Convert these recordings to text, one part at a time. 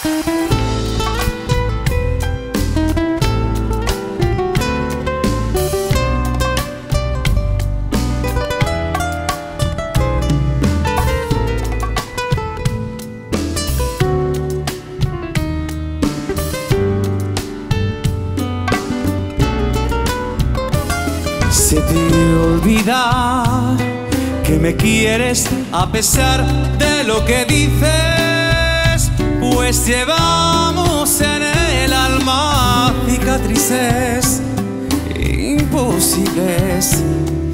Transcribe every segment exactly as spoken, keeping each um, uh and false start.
Se te olvida que me quieres a pesar de lo que dices, pues llevamos en el alma cicatrices imposibles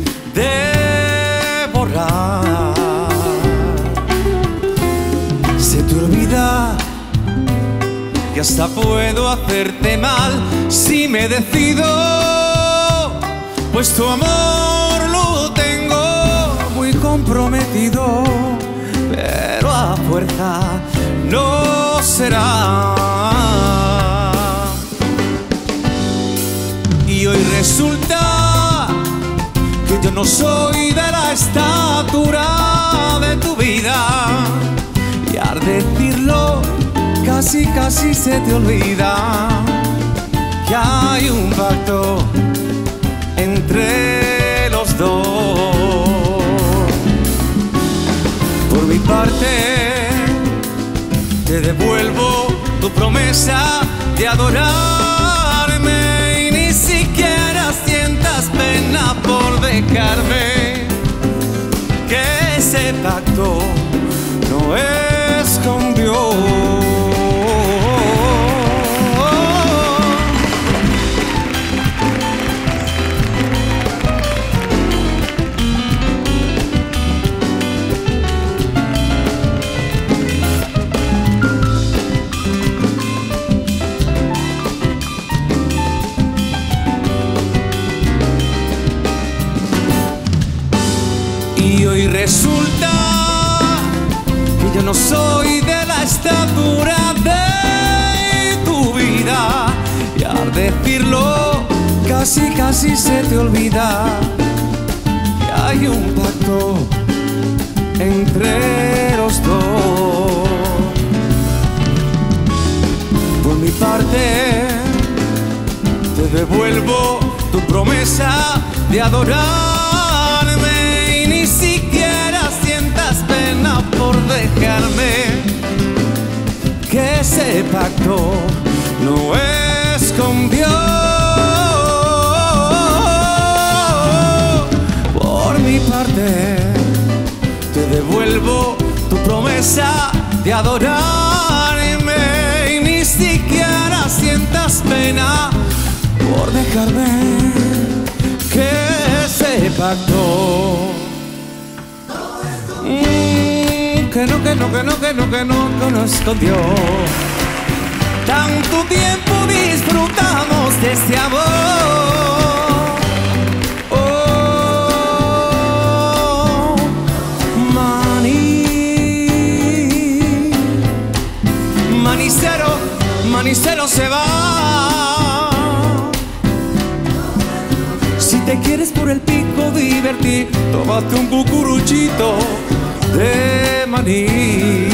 de borrar. Se te olvida que hasta puedo hacerte mal si me decido, pues tu amor lo tengo muy comprometido, pero a fuerza no será. Y hoy resulta que yo no soy de la estatura de tu vida, y al decirlo casi casi se te olvida que hay un pacto entre los dos. Por mi parte te devuelvo tu promesa de adorarme, y ni siquiera sientas pena por dejarme, que ese pacto no es con Dios. Y hoy resulta que yo no soy de la estatura de tu vida, y al decirlo casi casi se te olvida que hay un pacto entre los dos. Por mi parte te devuelvo tu promesa de adorarme, ni siquiera sientas pena por dejarme, que ese pacto no es con Dios. Por mi parte te devuelvo tu promesa de adorarme, y ni siquiera sientas pena por dejarme, que ese pacto Mm, que no, que no, que no, que no, que no conozco Dios. Tanto tiempo disfrutamos de este amor. Oh, maní, manicero, manicero se va. Si te quieres por el pico divertir, tómate un cucuruchito de maní.